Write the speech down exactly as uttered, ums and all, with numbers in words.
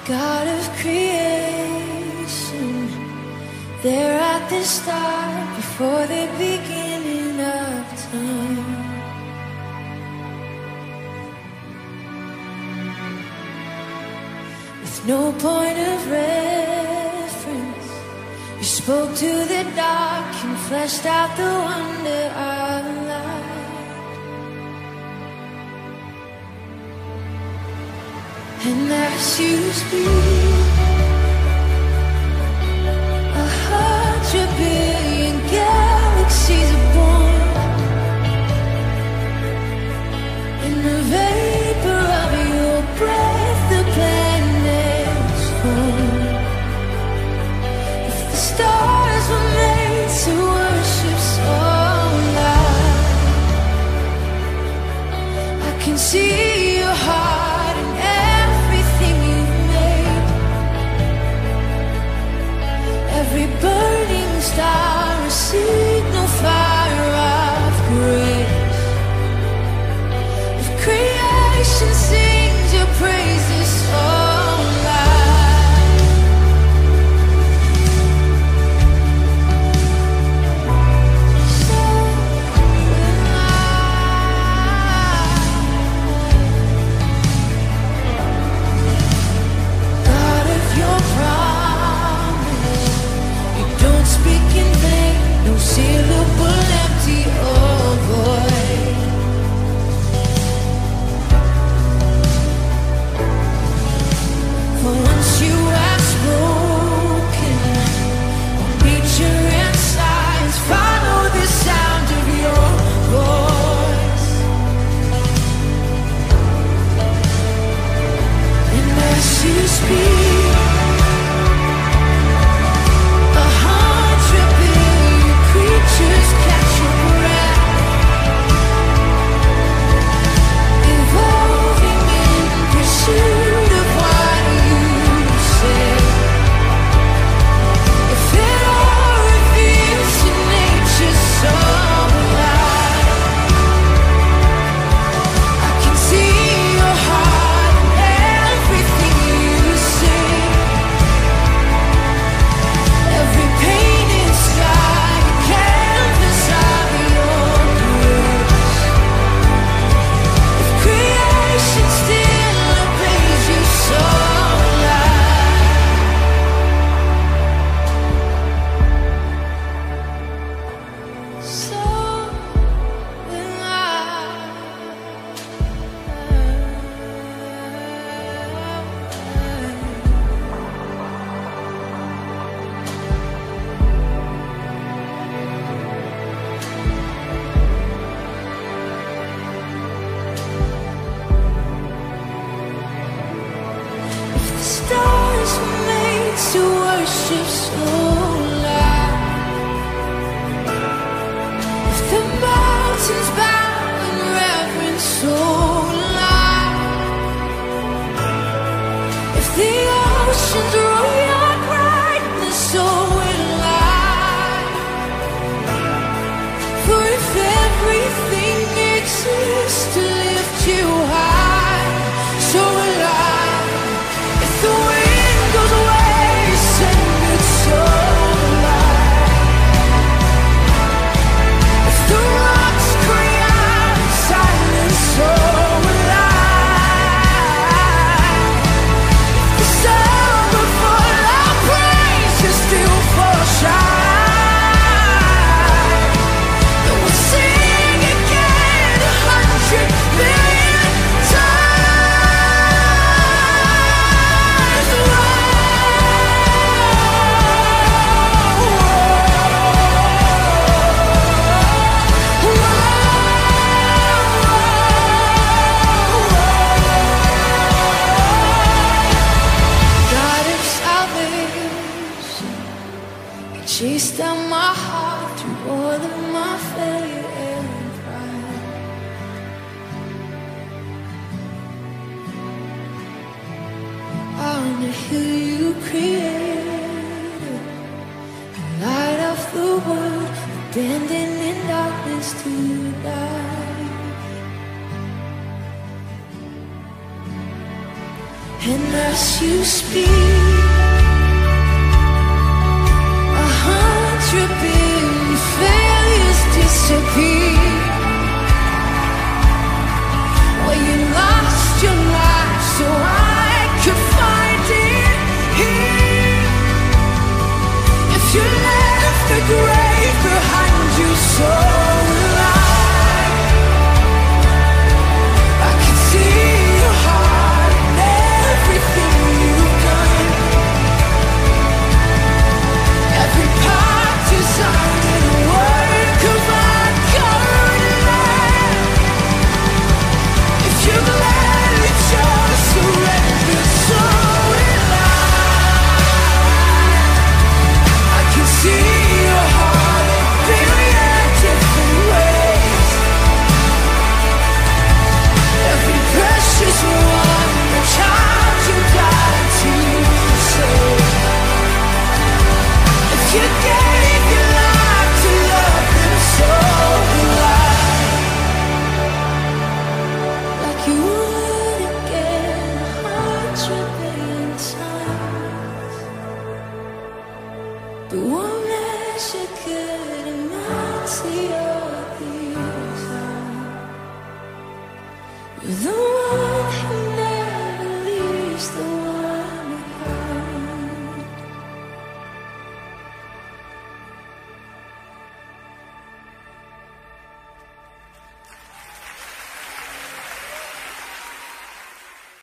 God of creation, there at the start, before the beginning of time. With no point of reference, you spoke to the dark and fleshed out the wonder of light. And as you speak, a hundred billion galaxies are born. In the vapor of your breath, the planets form. If the stars were made to worship so light, I can see your heart in everything you've made. Every burning star, a signal fire of grace. If creation sings your praises so loud, so loud. God of your promise, you don't speak in vain, no syllable empty or void. For once you have spoken, nature and science follow the sound of your voice. And as you speak, a hundred billion creatures catch your breath, evolving in pursuit of what you say. If it all reveals your nature so alive, I can see your heart in everything you say. Every painted sky, a canvas of your grace. If creation still obeys you so loud, so if the stars were made to worship so loud, if the mountains bow in reverence so loud, if the oceans roar your brightness so will I. For if everything exists to lift you high, so will I. If the wind goes away, send it so light. If the rocks cry out in silence, so will I. If the sun will fall, our praise will still fall shine. Then we'll sing again a hundred billion times. God of salvation, you chased down my heart through all of my failure and pride. On the hill you created, the light of the world, abandoned in darkness to die. And as you speak, a hundred billion failures disappear.